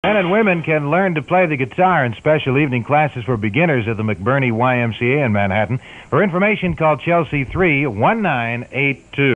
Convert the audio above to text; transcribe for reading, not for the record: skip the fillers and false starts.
Men and women can learn to play the guitar in special evening classes for beginners at the McBurney YMCA in Manhattan. For information, call Chelsea 31982.